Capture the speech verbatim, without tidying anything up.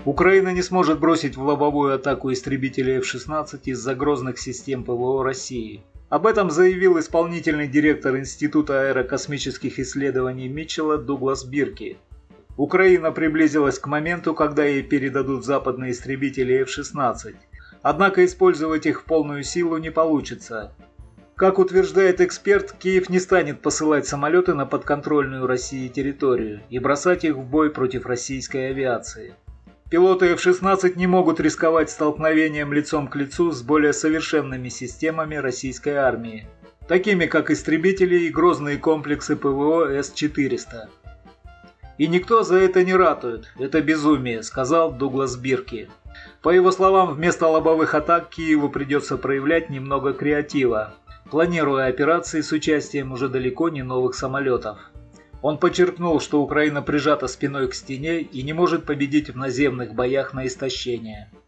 Украина не сможет бросить в лобовую атаку истребители эф шестнадцать из-за грозных систем ПВО России. Об этом заявил исполнительный директор Института аэрокосмических исследований Митчелла Дуглас Бирки. Украина приблизилась к моменту, когда ей передадут западные истребители эф шестнадцать. Однако использовать их в полную силу не получится. Как утверждает эксперт, Киев не станет посылать самолеты на подконтрольную России территорию и бросать их в бой против российской авиации. Пилоты эф шестнадцать не могут рисковать столкновением лицом к лицу с более совершенными системами российской армии, такими как истребители и грозные комплексы ПВО эс четыреста. «И никто за это не ратует. Это безумие», — сказал Дуглас Бирки. По его словам, вместо лобовых атак Киеву придется проявлять немного креатива, планируя операции с участием уже далеко не новых самолетов. Он подчеркнул, что Украина прижата спиной к стене и не может победить в наземных боях на истощение.